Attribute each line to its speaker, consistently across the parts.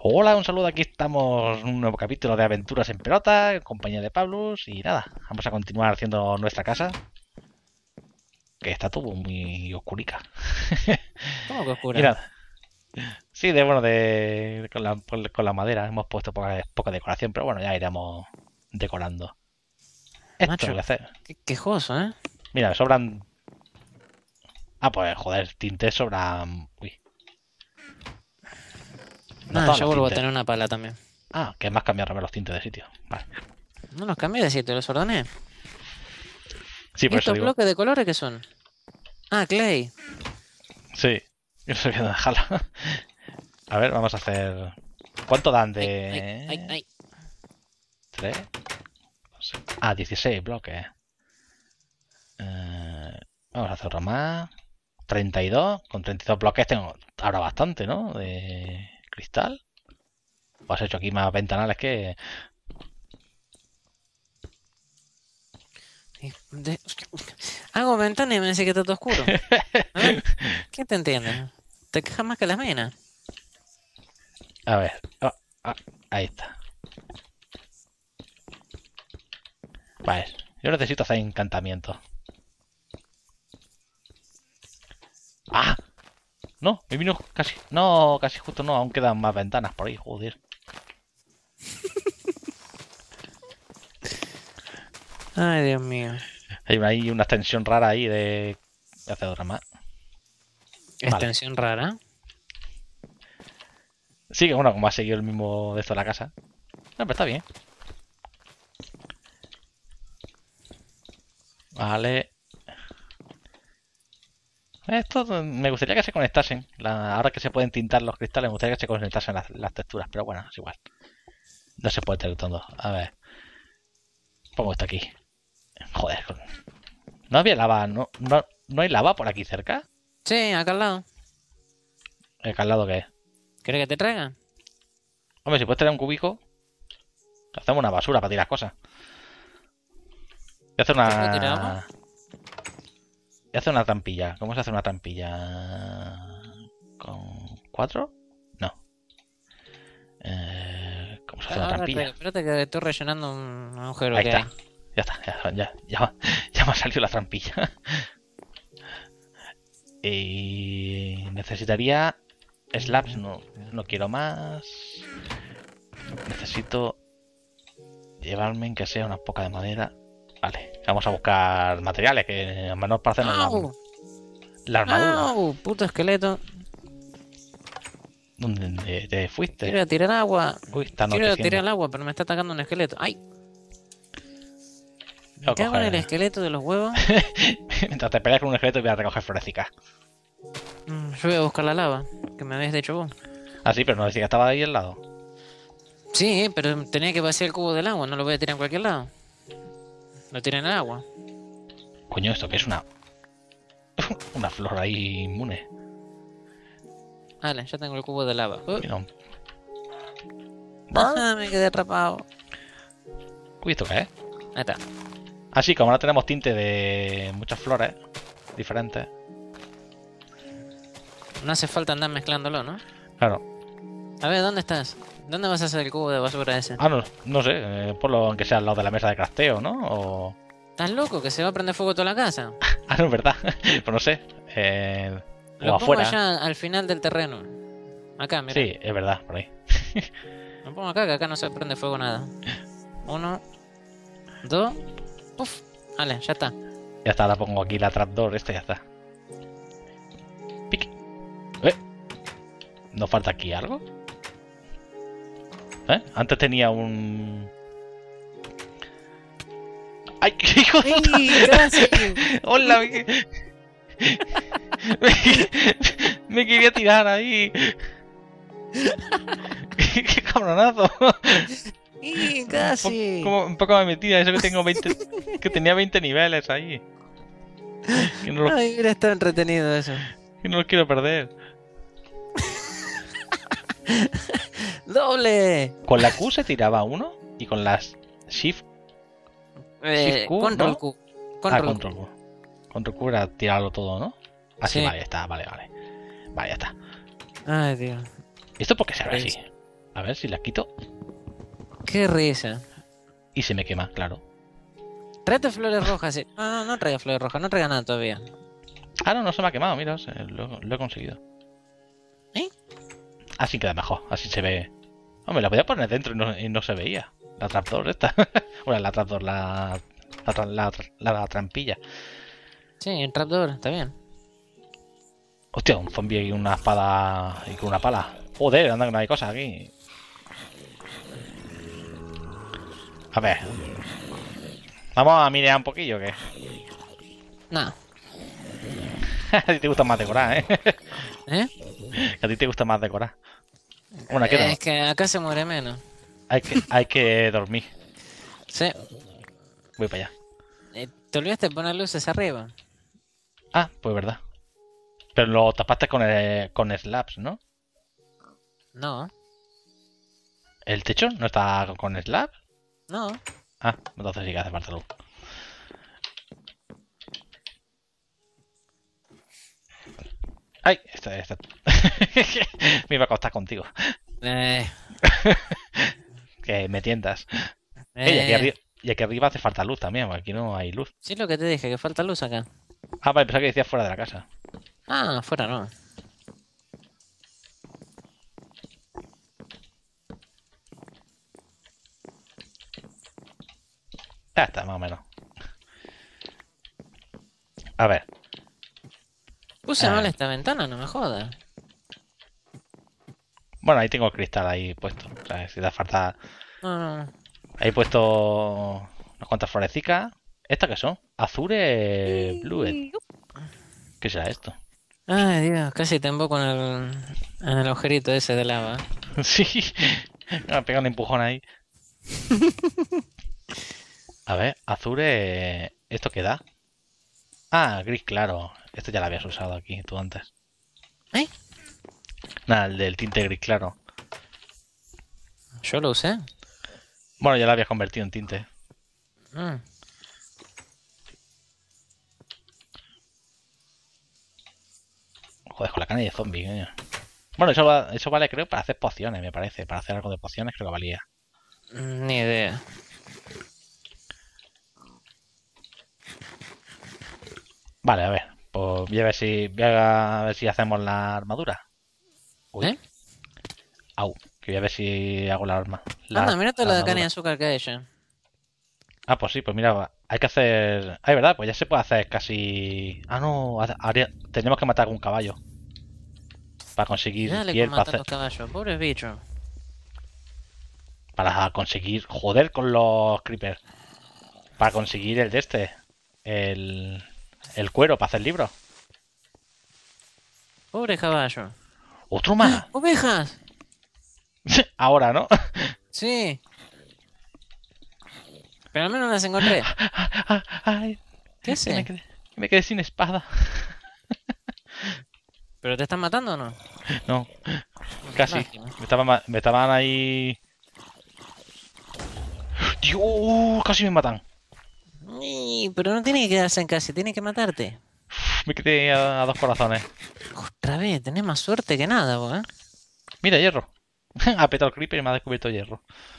Speaker 1: Hola, un saludo. Aquí estamos en un nuevo capítulo de Aventuras en Pelota, en compañía de Pablus. Y nada, vamos a continuar haciendo nuestra casa, que está todo muy oscurica.
Speaker 2: ¿Cómo que
Speaker 1: Y
Speaker 2: oscura?
Speaker 1: nada, sí, con la madera hemos puesto poca decoración, pero bueno, ya iremos decorando. Esto voy
Speaker 2: Macho,
Speaker 1: a hacer.
Speaker 2: qué quejoso, ¿eh?
Speaker 1: Mira, me sobran. Ah, pues joder, tintes sobran. Uy, no
Speaker 2: Nada,
Speaker 1: estaban
Speaker 2: yo
Speaker 1: los
Speaker 2: vuelvo a
Speaker 1: tintes.
Speaker 2: tener una pala también.
Speaker 1: Ah, que es más cambiarme los tintes de sitio. Vale.
Speaker 2: No los cambié de sitio, los ordené.
Speaker 1: Sí,
Speaker 2: ¿Y
Speaker 1: por eso
Speaker 2: estos
Speaker 1: digo.
Speaker 2: bloques de colores qué son? Ah, clay.
Speaker 1: Sí, yo estoy viendo dejarlo. A ver, vamos a hacer. ¿Cuánto dan
Speaker 2: Ay, ay, ay,
Speaker 1: de...?
Speaker 2: ay.
Speaker 1: ¿3? Ah, 16 bloques. Vamos a hacer otro más. 32. Con 32 bloques tengo ahora bastante, ¿no? De cristal. O has hecho aquí más ventanales que...
Speaker 2: Hago ventana y me dice que está todo oscuro. A ver, ¿quién te entiende? Te quejas más que las minas.
Speaker 1: A ver. Ah, ahí está. Vale. Yo necesito hacer encantamientos. ¡Ah! No, me vino casi... No, casi justo no. Aún quedan más ventanas por ahí, joder.
Speaker 2: Ay, Dios mío.
Speaker 1: Hay una extensión rara ahí de hacer otra más. Vale.
Speaker 2: Extensión rara.
Speaker 1: Sí, que bueno, como ha seguido el mismo de esto de la casa. No, pero está bien. Vale. Esto me gustaría que se conectasen. Ahora que se pueden tintar los cristales, me gustaría que se conectasen las texturas. Pero bueno, es igual. No se puede tener todo. A ver. Pongo esto aquí. Joder. No había lava. No hay lava por aquí cerca.
Speaker 2: Sí, acá al lado.
Speaker 1: ¿El al lado qué es?
Speaker 2: ¿Quieres que te traiga?
Speaker 1: Hombre, si puedes tener un cubico, hacemos una basura para tirar cosas. Voy a hacer
Speaker 2: ¿Te puedo tirar agua?
Speaker 1: una. Voy a hacer una trampilla. ¿Cómo se hace una trampilla? ¿Con 4? No. ¿Cómo se hace una
Speaker 2: Ahora traigo.
Speaker 1: trampilla?
Speaker 2: Espérate que estoy rellenando un agujero
Speaker 1: Ahí
Speaker 2: que hay.
Speaker 1: está. Ya está. Ya me ha salido la trampilla. Y necesitaría slabs. No quiero más. Necesito llevarme en que sea una poca de madera. Vale. Vamos a buscar materiales que al menos para hacernos la,
Speaker 2: ¡Au!
Speaker 1: la armadura.
Speaker 2: ¡Au! Puto esqueleto.
Speaker 1: ¿Dónde te fuiste?
Speaker 2: Quiero tirar agua.
Speaker 1: Uy, está
Speaker 2: Quiero tirar
Speaker 1: anocheciendo.
Speaker 2: el agua, pero me está atacando un esqueleto. ¡Ay!
Speaker 1: Voy
Speaker 2: Me
Speaker 1: a
Speaker 2: cago en el
Speaker 1: coger.
Speaker 2: esqueleto de los huevos.
Speaker 1: Mientras te peleas con un esqueleto voy a recoger florecicas.
Speaker 2: Yo voy a buscar la lava, que me habías dicho vos.
Speaker 1: Ah, sí, pero no decía que estaba ahí al lado.
Speaker 2: Sí, pero tenía que vaciar el cubo del agua, no lo voy a tirar en cualquier lado. Lo tiré en el agua.
Speaker 1: Coño, ¿esto qué es una flor ahí inmune?
Speaker 2: Vale, ya tengo el cubo de lava.
Speaker 1: Mira,
Speaker 2: Me quedé atrapado.
Speaker 1: uy, ¿esto qué es?
Speaker 2: Ahí está.
Speaker 1: Así como ahora tenemos tinte de muchas flores diferentes.
Speaker 2: No hace falta andar mezclándolo, ¿no?
Speaker 1: Claro.
Speaker 2: A ver, ¿dónde estás? ¿Dónde vas a hacer el cubo de basura ese?
Speaker 1: Ah, no sé, ponlo aunque sea al lado de la mesa de crafteo, ¿no?
Speaker 2: ¿Estás loco? ¿Que se va a prender fuego toda la casa?
Speaker 1: Ah, no, es verdad. Pues no sé. O
Speaker 2: Lo pongo
Speaker 1: afuera.
Speaker 2: allá al final del terreno. Acá, mira.
Speaker 1: Sí, es verdad, por ahí.
Speaker 2: Lo pongo acá, que acá no se prende fuego nada. Uno, dos. Uf. Vale, ya está.
Speaker 1: Ya está, ahora pongo aquí la trapdoor, esta ya está. Pique. ¿Eh? ¿Nos falta aquí algo? Antes tenía un... ¡Ay, qué hijo de puta!
Speaker 2: ¡Ey! ¡Casi!
Speaker 1: ¡Hola! Me quería tirar ahí. ¡Qué cabronazo!
Speaker 2: ¡Ey! ¡Casi!
Speaker 1: Un poco me metía, eso que tengo 20... Que tenía 20 niveles ahí. Que no,
Speaker 2: Ay, mira, está entretenido eso.
Speaker 1: que no los quiero perder.
Speaker 2: ¡Doble!
Speaker 1: Con la Q se tiraba uno y con las Shift Q,
Speaker 2: Control
Speaker 1: ¿no?
Speaker 2: Q.
Speaker 1: Ah,
Speaker 2: Control Q.
Speaker 1: Control Q. Control Q era tirarlo todo, ¿no? Así,
Speaker 2: Sí.
Speaker 1: vale, ya está, vale. Vale, ya está.
Speaker 2: Ay, Dios.
Speaker 1: ¿Y esto por qué se abre así? A ver si la quito.
Speaker 2: Qué risa.
Speaker 1: Y se me quema, claro.
Speaker 2: Tráete flores rojas, sí. No traiga flores rojas, no traiga nada todavía.
Speaker 1: Ah, no, no se me ha quemado, mira, lo he conseguido.
Speaker 2: ¿Eh?
Speaker 1: Así queda mejor, así se ve. Hombre, la podía poner dentro y no se veía. La trapdoor esta. Bueno, la trapdoor, la trampilla.
Speaker 2: Sí, el trapdoor, está bien.
Speaker 1: Hostia, un zombie y una espada y con una pala. Joder, anda que no hay cosas aquí. A ver. Vamos a mirar un poquillo, ¿qué?
Speaker 2: No.
Speaker 1: A ti te gusta más decorar, ¿eh?
Speaker 2: ¿Eh?
Speaker 1: A ti te gusta más decorar. Bueno, aquí no.
Speaker 2: Es que acá se muere menos.
Speaker 1: Hay que dormir.
Speaker 2: Sí.
Speaker 1: Voy para allá.
Speaker 2: Te olvidaste de poner luces arriba.
Speaker 1: Ah, pues verdad. Pero lo tapaste con slabs, ¿no?
Speaker 2: No,
Speaker 1: ¿El techo no está con slabs?
Speaker 2: no.
Speaker 1: Ah, entonces sí que hace falta luz. ¡Ay! Esta. Me iba a acostar contigo.
Speaker 2: Eh,
Speaker 1: Que me tientas.
Speaker 2: eh.
Speaker 1: Y aquí arriba hace falta luz también, porque aquí no hay luz.
Speaker 2: Sí, lo que te dije, que falta luz acá.
Speaker 1: Ah, vale, pensaba que decía fuera de la casa.
Speaker 2: Ah, afuera no.
Speaker 1: Ya está, más o menos. A ver.
Speaker 2: Puse mal esta ventana, no me jodas.
Speaker 1: Bueno, ahí tengo el cristal ahí puesto. O sea, si da falta.
Speaker 2: No.
Speaker 1: Ahí he puesto unas cuantas florecicas. ¿Estas qué son? Azure Blued. ¿Qué será esto?
Speaker 2: Ay, Dios, casi te emboco en el agujerito ese de lava.
Speaker 1: Sí. Me ha pegado un empujón ahí. A ver, Azure. ¿Esto qué da? Ah, gris claro. Esto ya lo habías usado aquí tú antes.
Speaker 2: ¿Eh?
Speaker 1: Nada, el del tinte gris claro.
Speaker 2: Yo lo usé.
Speaker 1: Bueno, ya lo habías convertido en tinte.
Speaker 2: Mm.
Speaker 1: Joder, con la carne de zombie, coño. Bueno, eso vale creo para hacer pociones, me parece. Para hacer algo de pociones creo que valía.
Speaker 2: Ni idea.
Speaker 1: Vale, a ver. Pues voy a ver si hacemos la armadura. Uy,
Speaker 2: ¿Eh?
Speaker 1: au. Que voy a ver si hago la arma.
Speaker 2: Anda, mira toda
Speaker 1: La
Speaker 2: la caña de
Speaker 1: armadura.
Speaker 2: azúcar que hay ya.
Speaker 1: Ah, pues sí, pues mira, hay que hacer. Ah, es verdad, pues ya se puede hacer casi. Ah, no, tenemos que matar a un caballo. Para conseguir
Speaker 2: Dale con
Speaker 1: piel,
Speaker 2: matar los caballos, pobres bichos.
Speaker 1: para conseguir. Joder con los creepers. Para conseguir el de este. El, el cuero para hacer libros.
Speaker 2: Pobres caballos.
Speaker 1: Otro
Speaker 2: ¡Ah!
Speaker 1: más.
Speaker 2: ¡Ovejas!
Speaker 1: Ahora, ¿no?
Speaker 2: Sí. Pero al menos las encontré.
Speaker 1: Ay,
Speaker 2: ¿Qué
Speaker 1: que
Speaker 2: hace?
Speaker 1: me quedé sin espada.
Speaker 2: ¿Pero te están matando o no?
Speaker 1: No, casi.
Speaker 2: Lástima.
Speaker 1: Me estaban ahí. Dios, casi me matan.
Speaker 2: Pero no tiene que quedarse en casa, tiene que matarte.
Speaker 1: Me quedé a dos corazones.
Speaker 2: Otra vez, tenés más suerte que nada, vos, ¿eh?
Speaker 1: Mira, hierro. Ha petado el creeper y me ha descubierto hierro.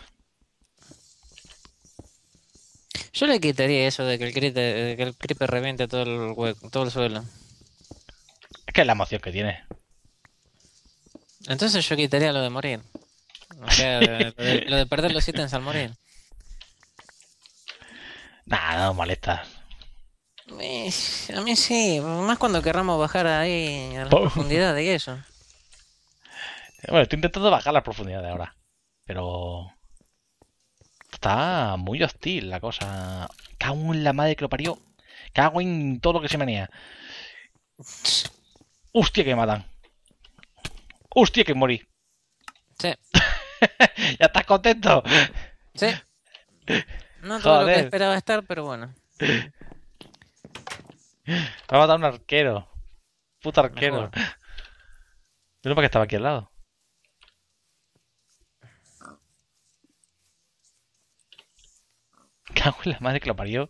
Speaker 2: Yo le quitaría eso de que el creeper reviente todo el hueco, todo el suelo.
Speaker 1: Es que es la emoción que tiene.
Speaker 2: Entonces yo quitaría lo de morir. O sea, lo de perder los ítems al morir.
Speaker 1: Nah, no molestas.
Speaker 2: A mí sí, más cuando querramos bajar ahí a las
Speaker 1: Po-
Speaker 2: profundidades y eso.
Speaker 1: Bueno, estoy intentando bajar la profundidad de ahora. Pero. Está muy hostil la cosa. Cago en la madre que lo parió. Cago en todo lo que se menea. Hostia, que me matan. Hostia, que morí.
Speaker 2: Sí,
Speaker 1: ¿Ya estás contento?
Speaker 2: sí. No todo lo que
Speaker 1: Joder.
Speaker 2: esperaba estar, pero bueno,
Speaker 1: Me ha matado un arquero. Puto arquero.
Speaker 2: mejor.
Speaker 1: Yo no porque estaba aquí al lado. Cago en la madre que lo parió.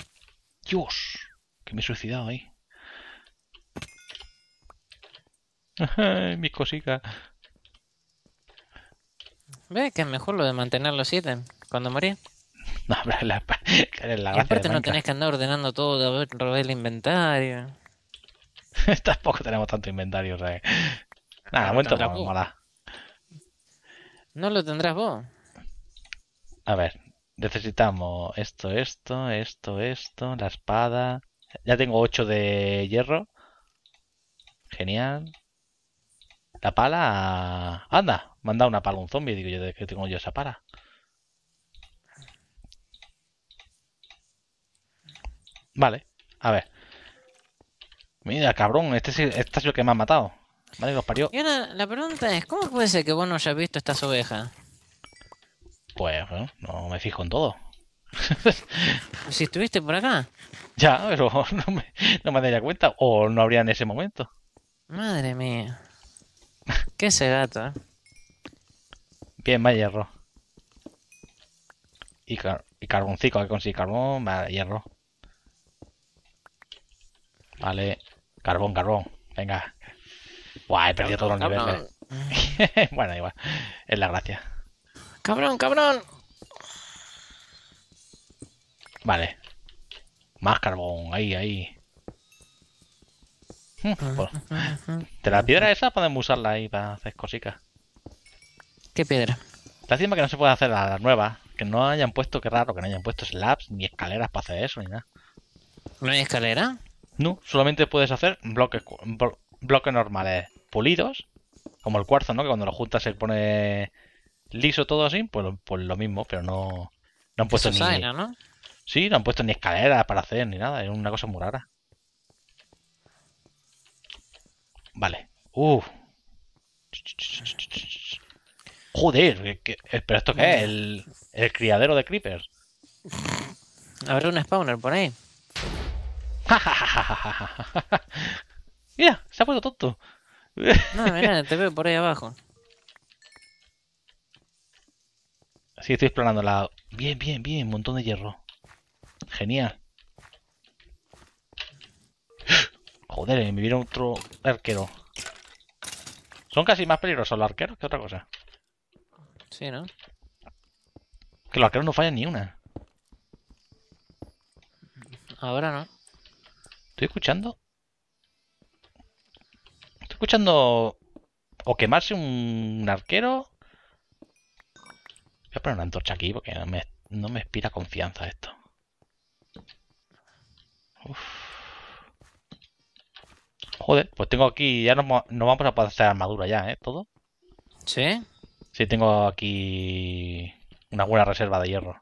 Speaker 1: Dios. Que me he suicidado ahí. Mi cosica.
Speaker 2: ¿Ves que es mejor lo de mantener los ítems cuando morís?
Speaker 1: No, pero que es la
Speaker 2: Y
Speaker 1: gracia de
Speaker 2: aparte no
Speaker 1: Minecraft.
Speaker 2: tenés que andar ordenando todo, ver el inventario.
Speaker 1: Tampoco tenemos tanto inventario, o sea. Nada, de
Speaker 2: No lo
Speaker 1: momento
Speaker 2: tendrás
Speaker 1: me
Speaker 2: vos.
Speaker 1: mola.
Speaker 2: No lo tendrás vos.
Speaker 1: A ver, necesitamos esto, la espada. Ya tengo 8 de hierro. Genial. La pala. Anda, me han dado una pala a un zombie. Digo yo, ¿de qué tengo yo esa pala? Vale, a ver. Mira, cabrón, este es el que me ha matado. Vale, los parió.
Speaker 2: Y ahora la pregunta es, ¿cómo puede ser que vos no hayas visto estas ovejas?
Speaker 1: Pues, bueno, no me fijo en todo.
Speaker 2: Si estuviste por acá.
Speaker 1: Ya, pero no me daría cuenta. O no habría en ese momento.
Speaker 2: Madre mía. ¿Qué ese gato, eh?
Speaker 1: Bien, más hierro. Y carboncito, hay que conseguir carbón, vale, hierro. Vale, carbón. Venga. Guau, he perdido todos los niveles.
Speaker 2: Cabrón.
Speaker 1: Bueno, igual. Es la gracia.
Speaker 2: Cabrón.
Speaker 1: Vale. Más carbón. Ahí. Pues, de la piedra esa podemos usarla ahí para hacer cositas.
Speaker 2: ¿Qué piedra?
Speaker 1: Lástima que no se puede hacer a las nuevas. Que no hayan puesto, qué raro, que no hayan puesto slabs ni escaleras para hacer eso ni nada.
Speaker 2: ¿No hay escalera?
Speaker 1: No, solamente puedes hacer bloques normales pulidos. Como el cuarzo, ¿no? Que cuando lo juntas se pone liso todo así. Pues lo mismo, pero no han puesto
Speaker 2: Eso es
Speaker 1: ni...
Speaker 2: Zaina, ¿no?
Speaker 1: Sí, no han puesto ni escaleras para hacer ni nada. Es una cosa muy rara. Vale. Joder, ¿pero esto qué es? ¿El criadero de creepers?
Speaker 2: Habrá un spawner por ahí.
Speaker 1: Mira, se ha puesto tonto.
Speaker 2: No, mirá, te veo por ahí abajo.
Speaker 1: Sí, estoy explorando la... Bien, un montón de hierro. Genial. Joder, me viene otro arquero. Son casi más peligrosos los arqueros que otra cosa.
Speaker 2: Sí, ¿no?
Speaker 1: Que los arqueros no fallan ni una.
Speaker 2: Ahora no.
Speaker 1: Estoy escuchando... o quemarse un arquero. Voy a poner una antorcha aquí porque no me inspira confianza esto. Uf. Joder, pues tengo aquí... Ya nos vamos a poder hacer armadura ya, ¿eh? Todo.
Speaker 2: ¿Sí?
Speaker 1: Sí, tengo aquí una buena reserva de hierro.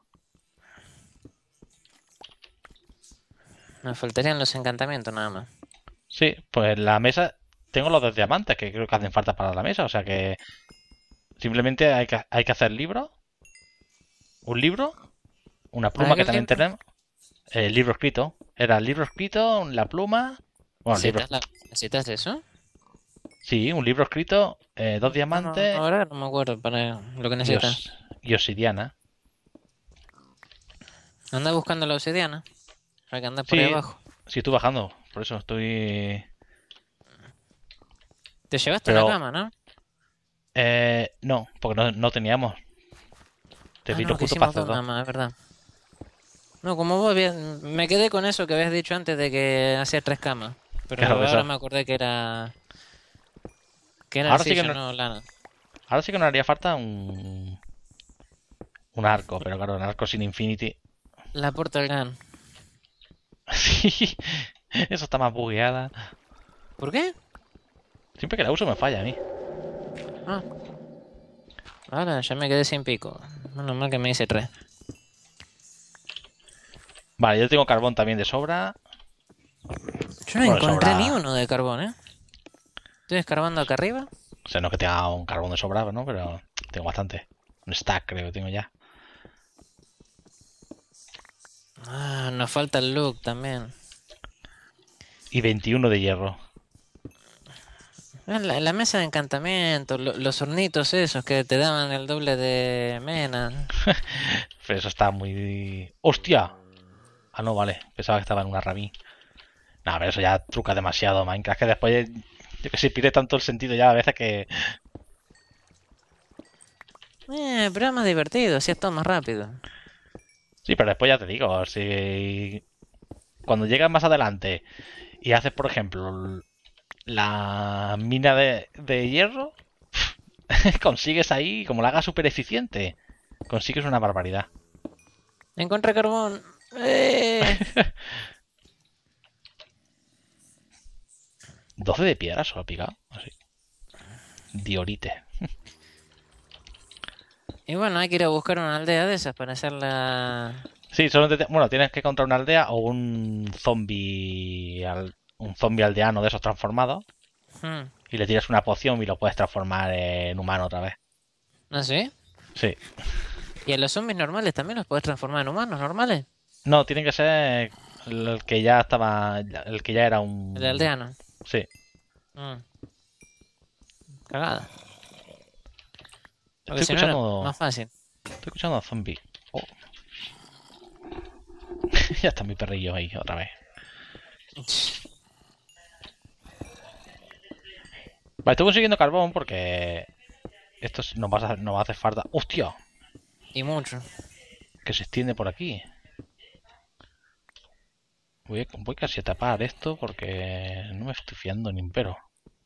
Speaker 2: Me faltarían los encantamientos nada más.
Speaker 1: Sí, pues la mesa... Tengo los de diamantes que creo que hacen falta para la mesa, o sea que... Simplemente hay que hacer libros. Un libro. Una
Speaker 2: ¿Para
Speaker 1: pluma
Speaker 2: qué
Speaker 1: que también
Speaker 2: libro?
Speaker 1: tenemos. El libro escrito. Era el libro escrito, la pluma... Bueno, libro...
Speaker 2: ¿Necesitas eso?
Speaker 1: Sí, un libro escrito, dos
Speaker 2: No,
Speaker 1: diamantes
Speaker 2: ahora no me acuerdo para lo que necesitas.
Speaker 1: y obsidiana.
Speaker 2: Anda buscando la obsidiana. Para que anda por ahí
Speaker 1: Sí,
Speaker 2: abajo.
Speaker 1: sí, estoy bajando. Por eso estoy...
Speaker 2: Te llevaste una
Speaker 1: Pero...
Speaker 2: cama, ¿no?
Speaker 1: no, porque no teníamos. Te
Speaker 2: Ah,
Speaker 1: vino
Speaker 2: no, que
Speaker 1: justo para
Speaker 2: hicimos
Speaker 1: hacer
Speaker 2: dos nada
Speaker 1: dos.
Speaker 2: más, es verdad. No, como vos me quedé con eso que habías dicho antes de que hacía 3 camas. Pero
Speaker 1: Claro,
Speaker 2: ahora
Speaker 1: eso.
Speaker 2: me acordé que era
Speaker 1: Ahora sí que
Speaker 2: arcilla,
Speaker 1: no,
Speaker 2: no lana.
Speaker 1: ahora sí que nos haría falta un arco, pero claro, un arco sin infinity.
Speaker 2: La Portal Gun.
Speaker 1: Sí, eso está más bugueada.
Speaker 2: ¿Por qué?
Speaker 1: Siempre que la uso me falla a mí.
Speaker 2: Ah, ahora ya me quedé sin pico. Menos mal que me hice 3.
Speaker 1: Vale, yo tengo carbón también de sobra.
Speaker 2: Yo no
Speaker 1: Bueno, de
Speaker 2: encontré ni
Speaker 1: sobra.
Speaker 2: uno de carbón, ¿eh? Estoy escarbando acá arriba.
Speaker 1: O sea, no que tenga un carbón de sobra, ¿no? Pero tengo bastante. Un stack creo que tengo ya.
Speaker 2: Ah, nos falta el look también.
Speaker 1: Y 21 de hierro.
Speaker 2: La mesa de encantamiento, los hornitos esos que te daban el doble de mena.
Speaker 1: Pero eso está muy... ¡Hostia! Ah, no, vale. Pensaba que estaba en una rabí. Nah, pero eso ya truca demasiado Minecraft. Que después Yo que sí, pierde tanto el sentido ya a veces que...
Speaker 2: Pero es más divertido, así es todo más rápido.
Speaker 1: Sí, pero después ya te digo, si cuando llegas más adelante y haces, por ejemplo, la mina de hierro, consigues ahí, como la hagas súper eficiente, consigues una barbaridad.
Speaker 2: Encontré carbón. ¡Eh!
Speaker 1: 12 de piedra solo picado, así. Diorite.
Speaker 2: Y bueno, hay que ir a buscar una aldea de esas para hacer la...
Speaker 1: Sí, bueno, tienes que encontrar una aldea o un zombie aldeano de esos transformados
Speaker 2: Hmm.
Speaker 1: y le tiras una poción y lo puedes transformar en humano otra vez.
Speaker 2: ¿No sé?
Speaker 1: Sí.
Speaker 2: ¿Y a los zombies normales también los puedes transformar en humanos normales?
Speaker 1: No, tiene que ser el que ya estaba, el que ya era
Speaker 2: El de
Speaker 1: un...
Speaker 2: aldeano.
Speaker 1: Sí.
Speaker 2: Mm, cagada.
Speaker 1: Estoy
Speaker 2: Porque si no era
Speaker 1: escuchando,
Speaker 2: más fácil.
Speaker 1: estoy escuchando a zombie. Oh, ya está mi perrillo ahí otra vez. Vale, estoy consiguiendo carbón porque esto nos va a hacer falta. ¡Hostia!
Speaker 2: Y mucho.
Speaker 1: Que se extiende por aquí. Voy casi a tapar esto porque no me estoy fiando ni un pero.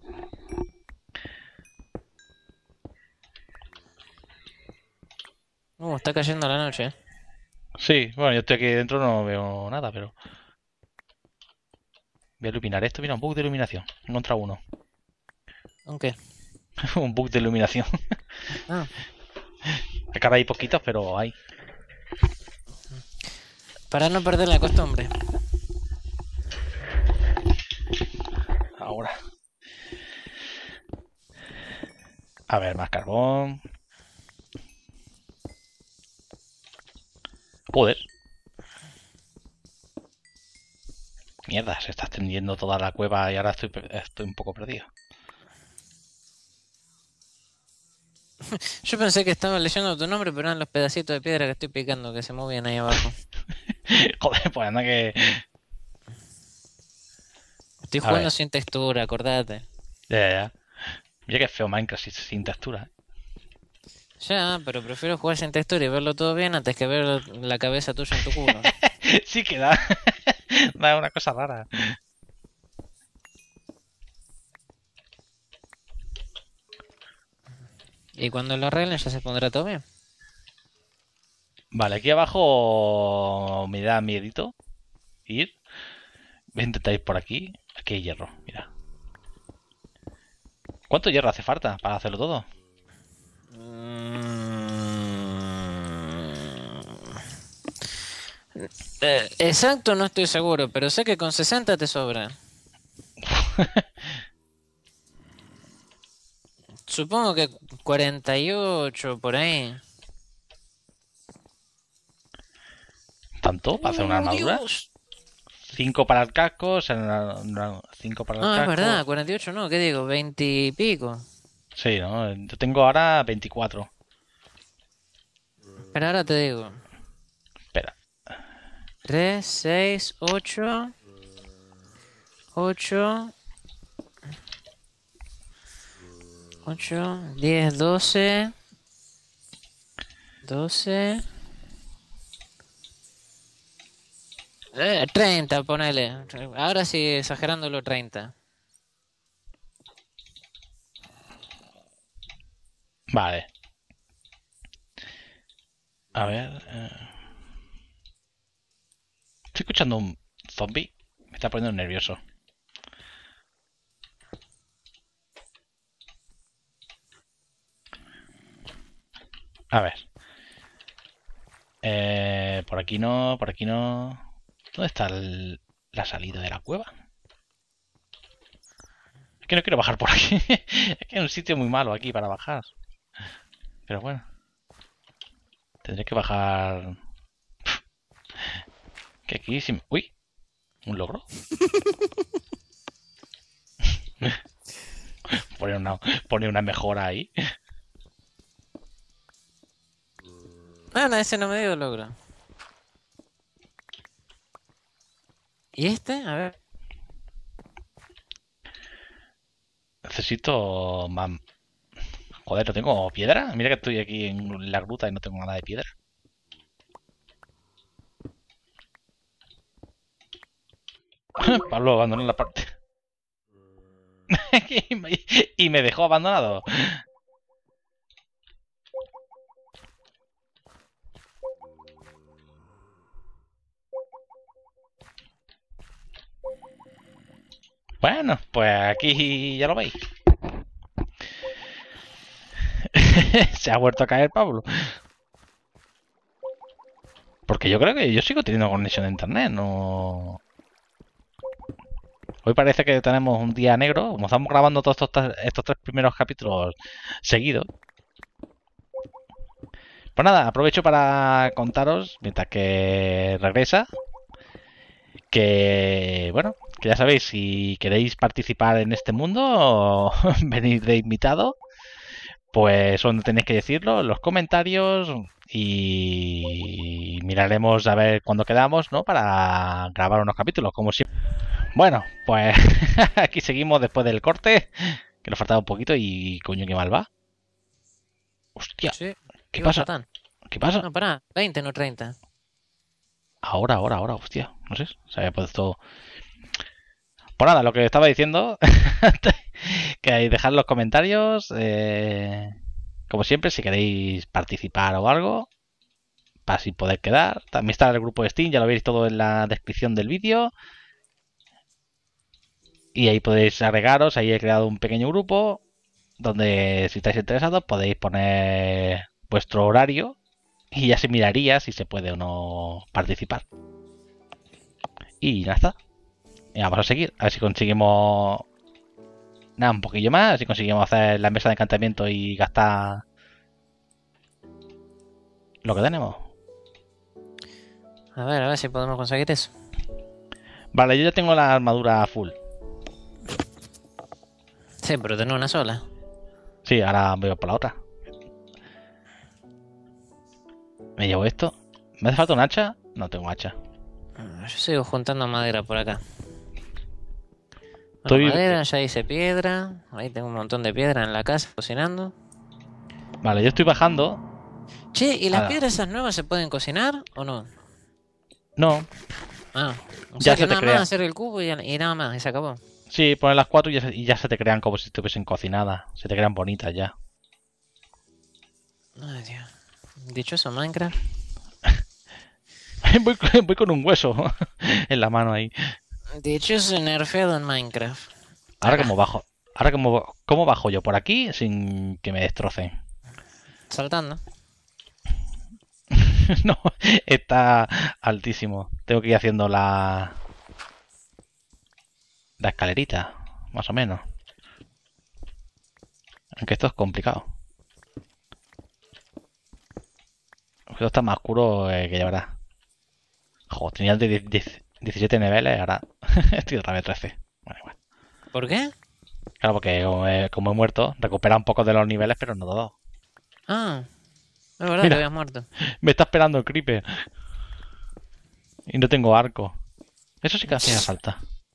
Speaker 2: Está cayendo la noche.
Speaker 1: Sí, bueno, yo estoy aquí dentro, no veo nada, pero voy a iluminar esto. Mira, un bug de iluminación. He encontrado uno.
Speaker 2: Aunque.
Speaker 1: Un bug de iluminación.
Speaker 2: Ah,
Speaker 1: Acá hay poquitos, pero hay.
Speaker 2: para no perder la costumbre.
Speaker 1: Ahora. A ver, más carbón. Joder. Mierda, se está extendiendo toda la cueva y ahora estoy un poco perdido.
Speaker 2: Yo pensé que estaba leyendo tu nombre, pero eran los pedacitos de piedra que estoy picando que se movían ahí abajo.
Speaker 1: Joder, pues anda que...
Speaker 2: Estoy
Speaker 1: A
Speaker 2: jugando
Speaker 1: ver,
Speaker 2: sin textura, acordate.
Speaker 1: ya. Mira que feo Minecraft sin textura.
Speaker 2: Ya, pero prefiero jugar sin textura y verlo todo bien antes que ver la cabeza tuya en tu culo.
Speaker 1: Sí que da. Da una cosa rara.
Speaker 2: Y cuando lo arreglen ya se pondrá todo bien.
Speaker 1: Vale, aquí abajo me da miedito ir. Voy a intentar ir por aquí. Aquí hay hierro, mira. ¿Cuánto hierro hace falta para hacerlo todo?
Speaker 2: Exacto, no estoy seguro, pero sé que con 60 te sobra. Supongo que 48 por ahí.
Speaker 1: ¿Tanto para hacer una armadura?
Speaker 2: Dios.
Speaker 1: 5 para el casco, 5 para el
Speaker 2: No, es
Speaker 1: casco.
Speaker 2: verdad, 48 no, ¿qué digo? 20 y pico.
Speaker 1: Sí, ¿no? Yo tengo ahora 24.
Speaker 2: Pero ahora te digo.
Speaker 1: Espera.
Speaker 2: 3, 6, 8, 8, 8, 10, 12, 12, 30, ponele. Ahora sí, exagerándolo, 30.
Speaker 1: Vale. A ver. Estoy escuchando un zombie. Me está poniendo nervioso. A ver. Por aquí no, por aquí no. ¿Dónde está la salida de la cueva? Es que no quiero bajar por aquí. Es que hay un sitio muy malo aquí para bajar. Pero bueno. Tendré que bajar. Que aquí sí. Uy. ¿Un logro? Poner una mejora ahí.
Speaker 2: Ah, no, ese no me dio logro. ¿Y este? A ver.
Speaker 1: necesito más... Joder, ¿no tengo piedra? Mira que estoy aquí en la gruta y no tengo nada de piedra. Pablo abandonó la parte. Y me dejó abandonado. Bueno, pues aquí ya lo veis. Se ha vuelto a caer Pablo. Porque yo creo que yo sigo teniendo conexión de internet, no... Hoy parece que tenemos un día negro, como estamos grabando todos estos 3 primeros capítulos seguidos. Pues nada, aprovecho para contaros, mientras que regresa, que, bueno, que ya sabéis, si queréis participar en este mundo o venir de invitado, pues donde tenéis que decirlo, en los comentarios, y miraremos a ver cuándo quedamos, ¿no? Para grabar unos capítulos, como siempre. Bueno, pues aquí seguimos después del corte, que nos faltaba un poquito y coño, qué mal va. Hostia,
Speaker 2: Sí.
Speaker 1: ¿qué
Speaker 2: Iba
Speaker 1: pasa?
Speaker 2: fatal.
Speaker 1: ¿Qué pasa?
Speaker 2: No, pará. 20, no 30.
Speaker 1: Ahora, hostia, no sé, se había puesto... Pues nada, lo que estaba diciendo, que dejad los comentarios, como siempre, si queréis participar o algo, para así poder quedar. También está el grupo de Steam, ya lo veréis todo en la descripción del vídeo. Y ahí podéis agregaros, ahí he creado un pequeño grupo, donde si estáis interesados podéis poner vuestro horario y ya se miraría si se puede o no participar. Y ya está. Y vamos a seguir, a ver si conseguimos nada, un poquillo más, a ver si conseguimos hacer la mesa de encantamiento y gastar lo que tenemos.
Speaker 2: A ver si podemos conseguir eso.
Speaker 1: Vale, yo ya tengo la armadura full.
Speaker 2: Sí, pero tengo una sola.
Speaker 1: Sí, ahora voy por la otra. Me llevo esto. ¿Me hace falta un hacha? No tengo hacha.
Speaker 2: Yo sigo juntando madera por acá.
Speaker 1: Estoy-
Speaker 2: Bueno, madera, ya hice piedra. Ahí tengo un montón de piedra en la casa cocinando.
Speaker 1: Vale, yo estoy bajando.
Speaker 2: Che, ¿y las
Speaker 1: Ah.
Speaker 2: piedras esas nuevas se pueden cocinar o no?
Speaker 1: No,
Speaker 2: Ah, o
Speaker 1: Ya
Speaker 2: sea que
Speaker 1: se te
Speaker 2: nada
Speaker 1: crea.
Speaker 2: más hacer el cubo y nada más, y se acabó.
Speaker 1: sí, pones las 4 y ya se te crean como si estuviesen cocinadas. Se te crean bonitas ya.
Speaker 2: Ay, Dios. Dichoso Minecraft.
Speaker 1: voy con un hueso en la mano ahí.
Speaker 2: Dichoso nerfeado en Minecraft.
Speaker 1: Ahora como bajo. Ahora cómo bajo yo por aquí sin que me destrocen.
Speaker 2: Saltando.
Speaker 1: No, está altísimo. Tengo que ir haciendo la escalerita, más o menos. Aunque esto es complicado. Esto está más oscuro que ya verás. Joder, tenía el de 17 niveles, ahora estoy otra vez 13. Bueno, igual.
Speaker 2: ¿Por qué?
Speaker 1: Claro, porque como he muerto, recupera un poco de los niveles, pero no todos.
Speaker 2: Ah, es verdad,
Speaker 1: Mira.
Speaker 2: te habías muerto.
Speaker 1: Me está esperando el creeper. Y no tengo arco. Eso sí que hacía falta.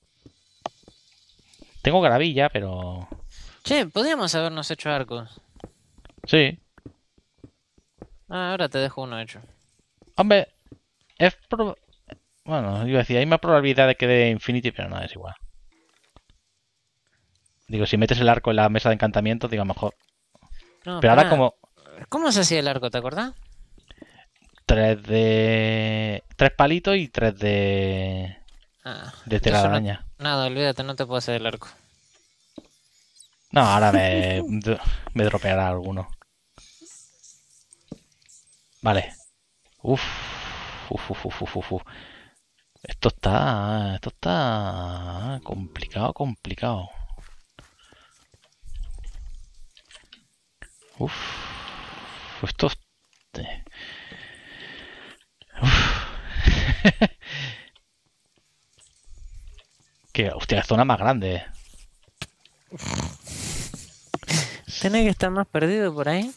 Speaker 1: Tengo gravilla, pero...
Speaker 2: Che, podríamos habernos hecho arcos.
Speaker 1: Sí.
Speaker 2: Ah, ahora te dejo uno hecho.
Speaker 1: Hombre, bueno, iba a decir, hay más probabilidad de que dé Infinity, pero no, es igual. Digo, si metes el arco en la mesa de encantamiento, digo, mejor.
Speaker 2: No,
Speaker 1: Pero ahora
Speaker 2: pará.
Speaker 1: como
Speaker 2: ¿Cómo se hacía el arco, te acordás?
Speaker 1: 3 palitos y 3 de
Speaker 2: Ah,
Speaker 1: tela de
Speaker 2: entonces no-
Speaker 1: araña.
Speaker 2: nada, olvídate, no te puedo hacer el arco.
Speaker 1: No, ahora me dropeará alguno. Vale. Uf. Esto está complicado. Uf. Esto... Uf. Que, hostia, zona más grande.
Speaker 2: Tenés que estar más perdido por ahí.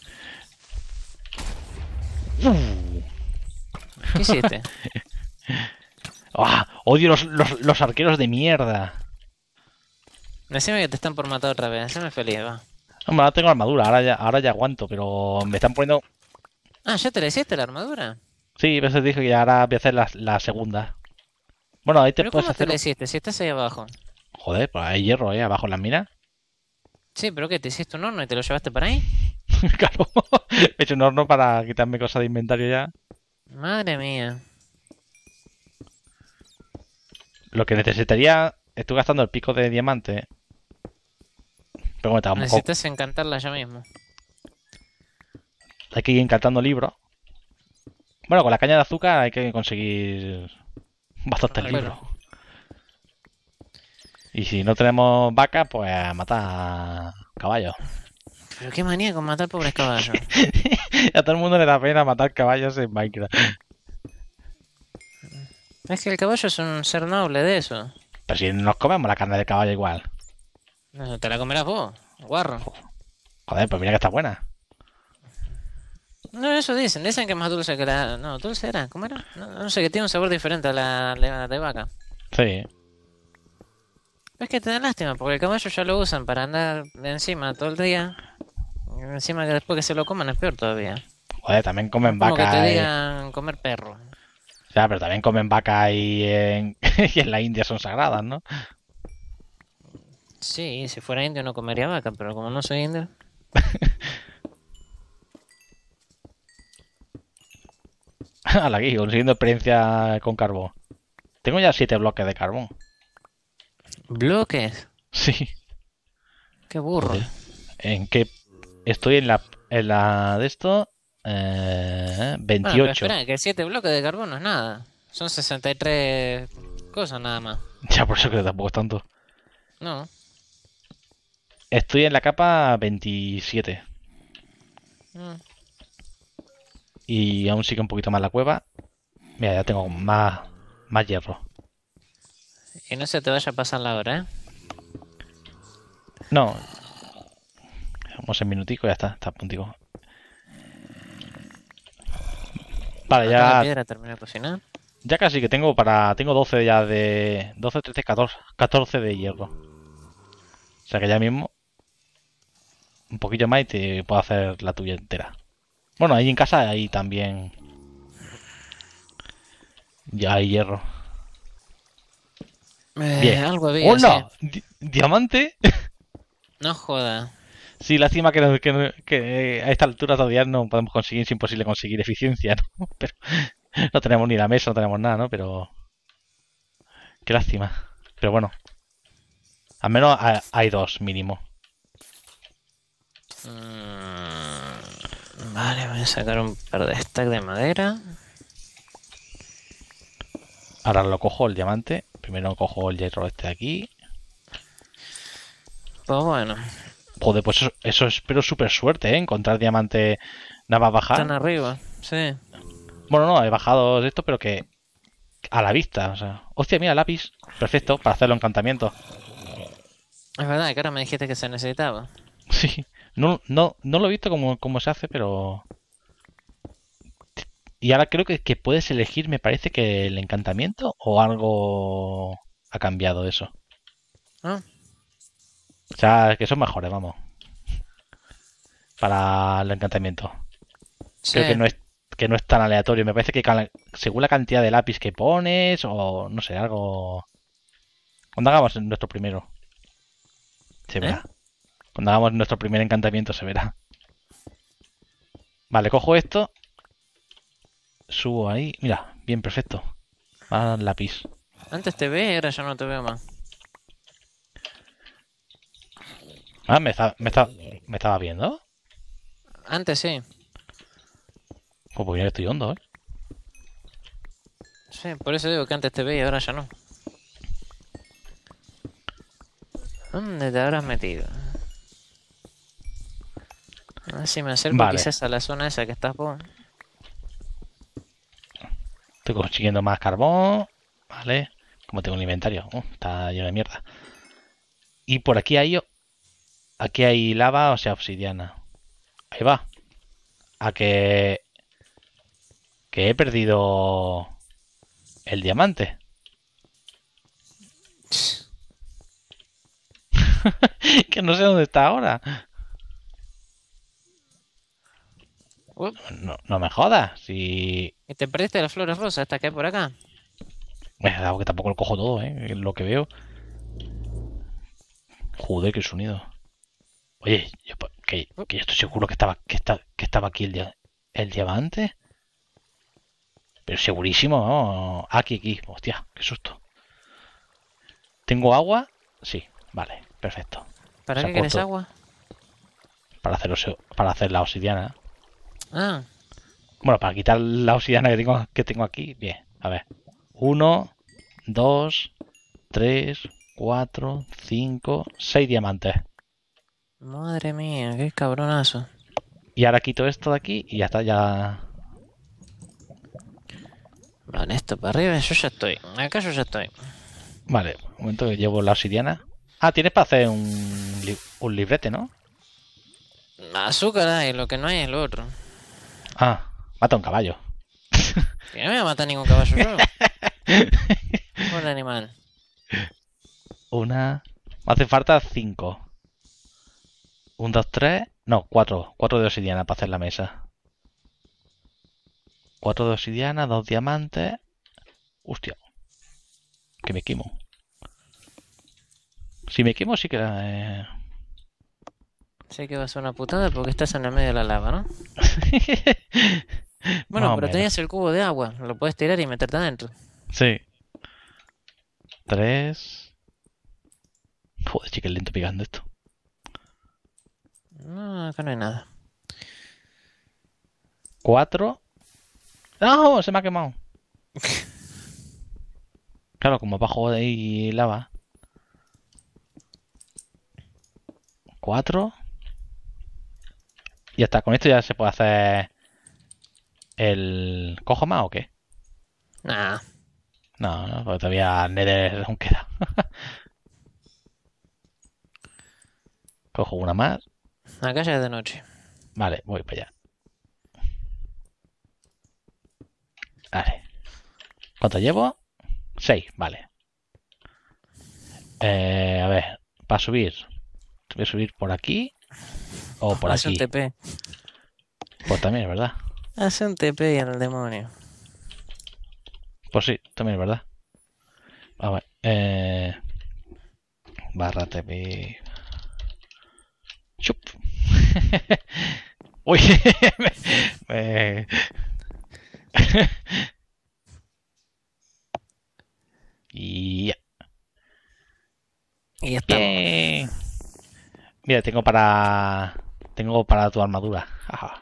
Speaker 2: ¿Qué hiciste?
Speaker 1: ¡Ah! Odio los arqueros de mierda.
Speaker 2: Decime que te están por matar otra vez. Haceme feliz, va.
Speaker 1: Hombre, ahora tengo armadura, ahora ya aguanto, pero me están poniendo...
Speaker 2: Ah, ¿ya te le hiciste la armadura?
Speaker 1: Sí, a veces dije que ahora voy a hacer la segunda. Bueno, ahí te
Speaker 2: ¿Pero
Speaker 1: puedes
Speaker 2: cómo te
Speaker 1: hacer...
Speaker 2: la hiciste? Si estás ahí abajo.
Speaker 1: Joder, pues hay hierro, abajo en las minas.
Speaker 2: Sí, pero ¿qué? ¿Te hiciste un horno y te lo llevaste para ahí?
Speaker 1: Claro, me he hecho un horno para quitarme cosas de inventario ya.
Speaker 2: Madre mía.
Speaker 1: Lo que necesitaría... Estoy gastando el pico de diamante. Pero bueno, tampoco...
Speaker 2: Necesitas encantarla ya mismo.
Speaker 1: Hay que ir encantando libros. Bueno, con la caña de azúcar hay que conseguir bastantes
Speaker 2: Ah,
Speaker 1: libros.
Speaker 2: claro.
Speaker 1: Y si no tenemos vaca, pues a matar caballos.
Speaker 2: Pero qué manía con matar pobres caballos.
Speaker 1: A todo el mundo le da pena matar caballos en Minecraft.
Speaker 2: Es que el caballo es un ser noble de eso.
Speaker 1: Pero si nos comemos la carne de caballo igual.
Speaker 2: No, te la comerás vos, guarro.
Speaker 1: Joder, pues mira que está buena.
Speaker 2: No, eso dicen. Dicen que es más dulce que la... No, dulce era. ¿Cómo era? No, no sé, que tiene un sabor diferente a la de vaca.
Speaker 1: Sí.
Speaker 2: Es que te da lástima, porque el caballo ya lo usan para andar encima todo el día. Y encima que después que se lo coman es peor todavía.
Speaker 1: Joder, también
Speaker 2: Es
Speaker 1: comen
Speaker 2: como que te
Speaker 1: vaca.
Speaker 2: digan comer perro.
Speaker 1: O sea, pero también comen vaca y en la India son sagradas, ¿no?
Speaker 2: Sí, si fuera indio no comería vaca, pero como no soy indio...
Speaker 1: A la aquí, consiguiendo experiencia con carbón. Tengo ya 7 bloques de carbón.
Speaker 2: ¿Bloques?
Speaker 1: Sí.
Speaker 2: Qué burro.
Speaker 1: Joder. ¿En qué? Estoy en la de esto.
Speaker 2: Bueno, pero
Speaker 1: 28.
Speaker 2: espera, que 7 bloques de carbono es nada. Son 63 cosas nada más.
Speaker 1: Ya por eso que tampoco es tanto.
Speaker 2: No.
Speaker 1: Estoy en la capa 27.
Speaker 2: Mm.
Speaker 1: Y aún sigue un poquito más la cueva. Mira, ya tengo más hierro.
Speaker 2: Y no se te vaya a pasar la hora, ¿eh?
Speaker 1: No, vamos en minutico, ya está a puntico. Vale,
Speaker 2: Acá la
Speaker 1: ya,
Speaker 2: piedra termina de cocinar.
Speaker 1: ya casi que tengo 12 ya de 12, 13, 14 de hierro. O sea que ya mismo un poquillo más y te puedo hacer la tuya entera. Bueno, ahí en casa ahí también ya hay hierro. Bien.
Speaker 2: Algo había, sí.
Speaker 1: ¡Hola! ¿Diamante?
Speaker 2: No joda.
Speaker 1: Sí, lástima que a esta altura todavía no podemos conseguir, es imposible conseguir eficiencia, ¿no? Pero no tenemos ni la mesa, no tenemos nada, ¿no? Pero qué lástima. Pero bueno, al menos hay dos mínimo.
Speaker 2: Vale, voy a sacar un par de stacks de madera.
Speaker 1: Ahora lo cojo el diamante. Primero cojo el hierro este de aquí.
Speaker 2: Pues bueno,
Speaker 1: Joder, pues eso espero súper suerte, ¿eh? Encontrar diamante nada más
Speaker 2: están
Speaker 1: bajar.
Speaker 2: arriba. Sí.
Speaker 1: Bueno, no, he bajado de esto, pero que a la vista, o sea. Hostia, mira, lápiz. Perfecto, para hacerlo encantamiento.
Speaker 2: Es verdad que ahora me dijiste que se necesitaba.
Speaker 1: Sí. No lo he visto cómo se hace, pero... Y ahora creo que puedes elegir, me parece que el encantamiento o algo ha cambiado eso.
Speaker 2: ¿No?
Speaker 1: O sea, que son mejores, vamos. Para el encantamiento.
Speaker 2: Sí.
Speaker 1: Creo que no es tan aleatorio. Me parece que según la cantidad de lápiz que pones o no sé, algo... Cuando hagamos nuestro primero, se
Speaker 2: ¿Eh?
Speaker 1: verá. Cuando hagamos nuestro primer encantamiento se verá. Vale, cojo esto. Subo ahí. Mira, bien, perfecto. Más lápiz.
Speaker 2: Antes te ve y ahora ya no te veo más.
Speaker 1: Ah, me estaba viendo.
Speaker 2: Antes sí.
Speaker 1: Pues ya estoy hondo, ¿eh?
Speaker 2: Sí, por eso digo que antes te ve y ahora ya no. ¿Dónde te habrás metido? A ver si me acerco
Speaker 1: Vale,
Speaker 2: quizás a la zona esa que estás vos.
Speaker 1: estoy consiguiendo más carbón. Vale, como tengo un inventario. Está lleno de mierda. Y por aquí hay lava, o sea, obsidiana. Ahí va. A que he perdido el diamante. Que no sé dónde está ahora.
Speaker 2: Up,
Speaker 1: No, no me jodas. Si...
Speaker 2: y te perdiste las flores rosas, estas que hay por acá.
Speaker 1: Es algo que tampoco lo cojo todo, ¿eh? Lo que veo. Joder, qué sonido. Oye, que yo estoy seguro que estaba aquí el diamante. Pero segurísimo, ¿no? Aquí. Hostia, qué susto. ¿Tengo agua? Sí, vale, perfecto.
Speaker 2: ¿Para
Speaker 1: Se
Speaker 2: qué
Speaker 1: ha
Speaker 2: quieres
Speaker 1: puesto
Speaker 2: agua?
Speaker 1: para hacer la obsidiana.
Speaker 2: Ah,
Speaker 1: Bueno, para quitar la obsidiana que tengo aquí. Bien, a ver. Uno, dos, tres, cuatro, cinco, seis diamantes.
Speaker 2: madre mía, qué cabronazo.
Speaker 1: Y ahora quito esto de aquí y ya está, ya.
Speaker 2: Vale, esto para arriba, yo ya estoy. Acá yo ya estoy.
Speaker 1: Vale, un momento que llevo la obsidiana. Ah, tienes para hacer un librete, ¿no?
Speaker 2: Azúcar hay, lo que no hay es lo otro.
Speaker 1: Ah, mata un caballo.
Speaker 2: Que no me voy a matar ningún caballo yo. Un animal.
Speaker 1: Una. Me hace falta cinco. Un, dos, tres. No, cuatro. Cuatro de obsidiana para hacer la mesa. Cuatro de obsidiana, dos diamantes. Hostia, que me quemo. Si me quemo, sí que.
Speaker 2: Sé que va a ser una putada porque estás en el medio de la lava, ¿no?
Speaker 1: Más
Speaker 2: Bueno,
Speaker 1: o
Speaker 2: pero
Speaker 1: menos.
Speaker 2: tenías el cubo de agua. Lo puedes tirar y meterte adentro.
Speaker 1: Sí. Tres. Joder, chica, lento picando esto.
Speaker 2: No, acá no hay nada.
Speaker 1: Cuatro. ¡No! Se me ha quemado. Claro, como abajo de ahí lava. Cuatro. Y ya está. Con esto ya se puede hacer el. ¿Cojo más o qué?
Speaker 2: Nah,
Speaker 1: No, porque todavía Nether aún queda. Cojo una más.
Speaker 2: acá ya es de noche.
Speaker 1: Vale, voy para allá. Vale. ¿Cuánto llevo? 6, vale. A ver, para subir. Voy a subir por aquí o por
Speaker 2: Hace un
Speaker 1: aquí.
Speaker 2: TP.
Speaker 1: Pues también es verdad.
Speaker 2: Hace un TP y al demonio.
Speaker 1: Pues sí, también es verdad. A ver, barra TP. Chup. Uy, me- y ya.
Speaker 2: Y ya estamos.
Speaker 1: Bien. Mira, tengo para tu armadura. Jaja.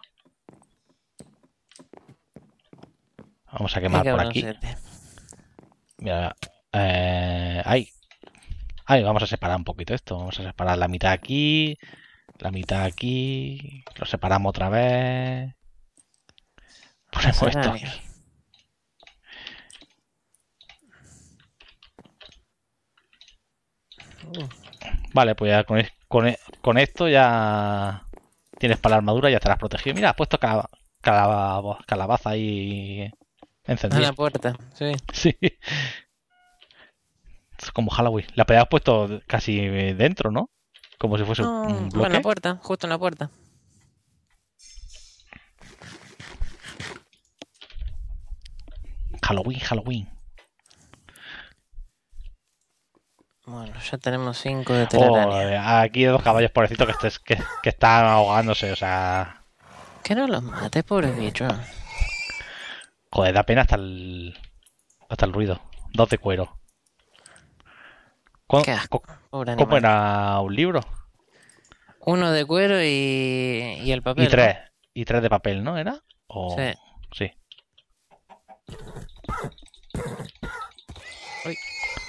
Speaker 1: Vamos a
Speaker 2: Qué
Speaker 1: quemar por aquí.
Speaker 2: cabroncete.
Speaker 1: Mira, ahí. Ahí, vamos a separar un poquito esto. Vamos a separar la mitad aquí, la mitad aquí. Lo separamos otra vez. Ponemos esto aquí.
Speaker 2: Mercenario.
Speaker 1: Vale, pues ya con esto ya tienes para la armadura y ya estarás protegido. Mira, has puesto calabaza ahí
Speaker 2: En
Speaker 1: encendida.
Speaker 2: la puerta, sí.
Speaker 1: Sí, es como Halloween. La habías puesto casi dentro, ¿no? Como si fuese
Speaker 2: No,
Speaker 1: un
Speaker 2: en la
Speaker 1: bloque.
Speaker 2: puerta, justo en la puerta.
Speaker 1: Halloween.
Speaker 2: Bueno, ya tenemos 5 de
Speaker 1: Oh,
Speaker 2: telaraña.
Speaker 1: aquí hay dos caballos pobrecitos que están ahogándose, o sea.
Speaker 2: Que no los mates, pobre bicho.
Speaker 1: Joder, da pena hasta el ruido. Dos de cuero.
Speaker 2: Qué asco, pobre
Speaker 1: ¿Cómo
Speaker 2: animal.
Speaker 1: era un libro?
Speaker 2: Uno de cuero y el
Speaker 1: Y
Speaker 2: papel, ¿no?
Speaker 1: tres. Y tres de papel, ¿no? ¿Era?
Speaker 2: Sí.
Speaker 1: Sí.
Speaker 2: Uy,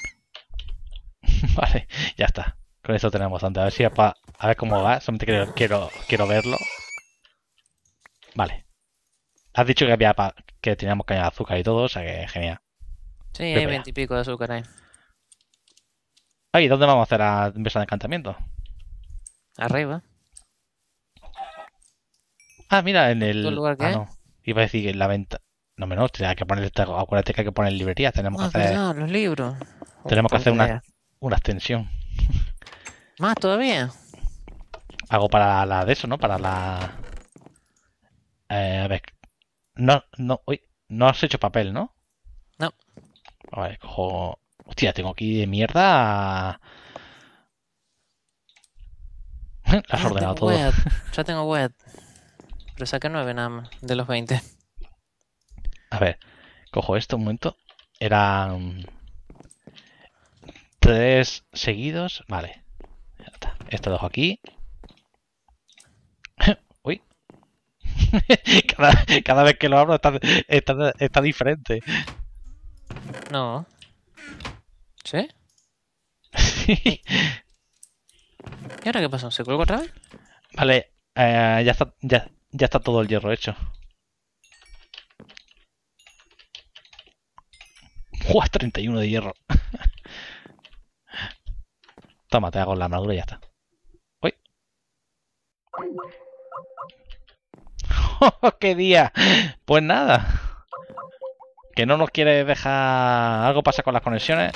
Speaker 1: Vale, ya está. Con esto tenemos bastante. A ver si a ver cómo va. Solamente quiero verlo. Vale. Has dicho que teníamos caña de azúcar y todo, o sea que genial.
Speaker 2: sí,
Speaker 1: Voy
Speaker 2: hay
Speaker 1: para
Speaker 2: 20
Speaker 1: allá.
Speaker 2: y pico de azúcar ahí.
Speaker 1: Ay, ¿dónde vamos a hacer la mesa de encantamiento?
Speaker 2: Arriba.
Speaker 1: Ah, mira, en
Speaker 2: ¿Todo el
Speaker 1: el.
Speaker 2: lugar que
Speaker 1: Ah,
Speaker 2: hay?
Speaker 1: no. Iba a decir que en la venta. No, menos, hay que poner. Acuérdate que hay que poner librería.
Speaker 2: Ah, verdad, los libros.
Speaker 1: Tenemos que hacer
Speaker 2: Puta idea.
Speaker 1: una extensión.
Speaker 2: Más todavía.
Speaker 1: Hago para la de eso, ¿no? Para la... a ver. No, no, uy, no has hecho papel, ¿no?
Speaker 2: No.
Speaker 1: Vale, cojo... Hostia, tengo aquí de mierda... Has
Speaker 2: Ah,
Speaker 1: ordenado
Speaker 2: tengo
Speaker 1: todo.
Speaker 2: web. Ya tengo web. Pero saqué 9 nada más de los 20.
Speaker 1: A ver, cojo esto un momento. Eran 3 seguidos. Vale. Ya está. Esto lo dejo aquí. Uy. Cada vez que lo abro está diferente.
Speaker 2: No. ¿Sí? ¿Y ahora qué pasó? ¿Se colgó otra vez?
Speaker 1: Vale, ya está todo el hierro hecho. ¡Uah! 31 de hierro. Toma, te hago la armadura y ya está. ¡Uy! ¡Qué día! Pues nada. Que no nos quiere dejar... Algo pasa con las conexiones.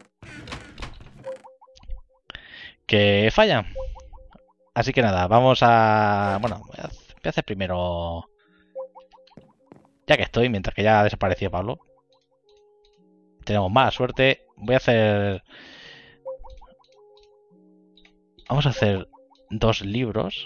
Speaker 1: Que fallan. Así que nada, vamos a... Bueno, voy a hacer primero... Ya que estoy, mientras que ya desapareció Pablo. Tenemos mala suerte. Voy a hacer... Vamos a hacer 2 libros.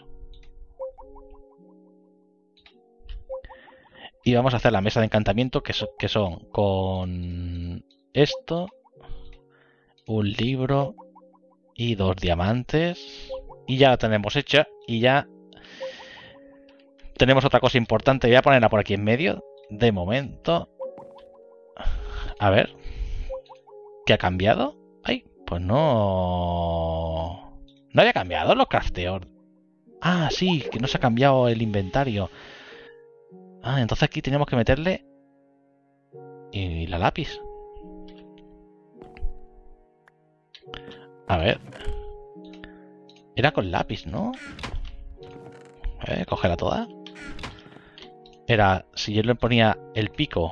Speaker 1: Y vamos a hacer la mesa de encantamiento que son con esto, un libro y 2 diamantes. Y ya la tenemos hecha. Y ya tenemos otra cosa importante. Voy a ponerla por aquí en medio. De momento. A ver. ¿Qué ha cambiado? Ay, pues no... No había cambiado los crafteos. Ah, sí, que no se ha cambiado el inventario. Ah, entonces aquí tenemos que meterle... Y la lápiz. A ver. Era con lápiz, ¿no? A ver, cógela toda. Era, si yo le ponía el pico.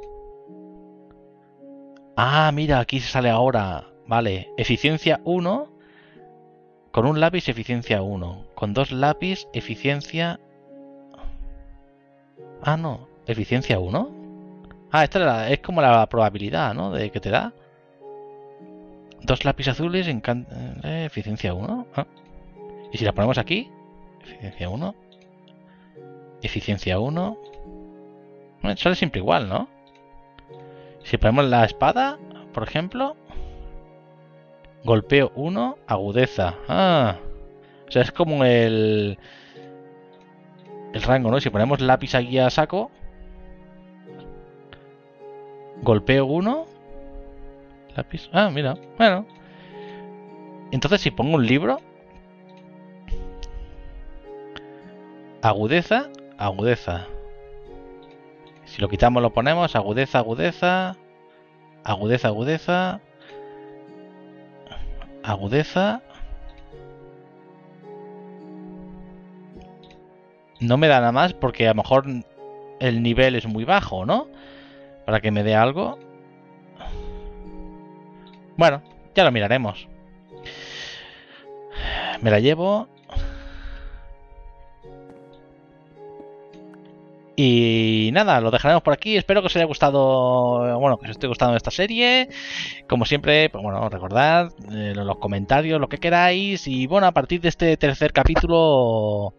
Speaker 1: Ah, mira, aquí sale ahora. Vale, eficiencia 1. Con un lápiz, eficiencia 1. Con 2 lápiz, eficiencia... Ah, no, eficiencia 1. Ah, esta es como la probabilidad, ¿no? De que te da. 2 lápiz azules, eficiencia 1. Ah. Y si la ponemos aquí, eficiencia 1. Eficiencia 1. Sale siempre igual, ¿no? Si ponemos la espada, por ejemplo. Golpeo 1, agudeza. Ah. O sea, es como el rango, ¿no? Si ponemos lápiz aquí a saco. Golpeo 1. Lápiz. Ah, mira. Bueno. Entonces si pongo un libro. Agudeza, agudeza. Si lo quitamos lo ponemos. Agudeza, agudeza. Agudeza, agudeza. Agudeza. No me da nada más porque a lo mejor el nivel es muy bajo, ¿no? Para que me dé algo. Bueno, ya lo miraremos. Me la llevo. Y nada, lo dejaremos por aquí. Espero que os haya gustado, bueno, que os esté gustando esta serie. Como siempre, pues bueno, recordad los comentarios, lo que queráis. Y bueno, a partir de este tercer capítulo,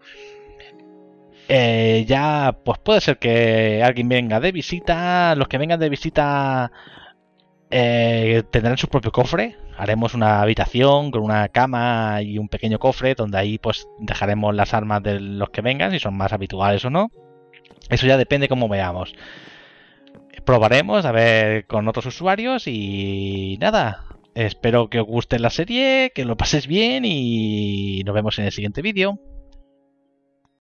Speaker 1: ya pues puede ser que alguien venga de visita. Los que vengan de visita tendrán su propio cofre. Haremos una habitación con una cama y un pequeño cofre donde ahí pues dejaremos las armas de los que vengan, si son más habituales o no. Eso ya depende cómo veamos. Probaremos a ver con otros usuarios y nada. Espero que os guste la serie, que lo paséis bien y nos vemos en el siguiente vídeo.